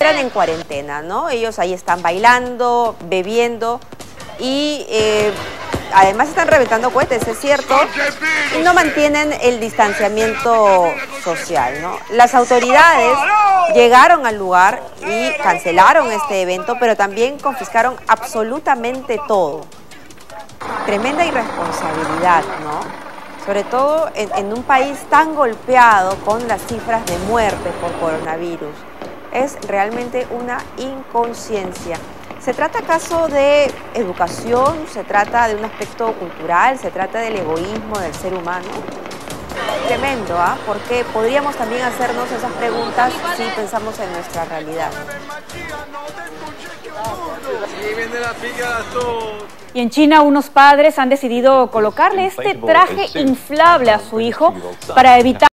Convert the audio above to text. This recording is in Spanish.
encuentran en cuarentena, ¿no? Ellos ahí están bailando, bebiendo y además están reventando cohetes, es cierto, y no mantienen el distanciamiento social, ¿no? Las autoridades llegaron al lugar y cancelaron este evento, pero también confiscaron absolutamente todo. Tremenda irresponsabilidad, ¿no? Sobre todo en un país tan golpeado con las cifras de muerte por coronavirus. Es realmente una inconsciencia. ¿Se trata acaso de educación? ¿Se trata de un aspecto cultural? ¿Se trata del egoísmo del ser humano? Tremendo, ¿ah? Porque podríamos también hacernos esas preguntas si pensamos en nuestra realidad. Y en China unos padres han decidido colocarle este traje inflable a su hijo para evitar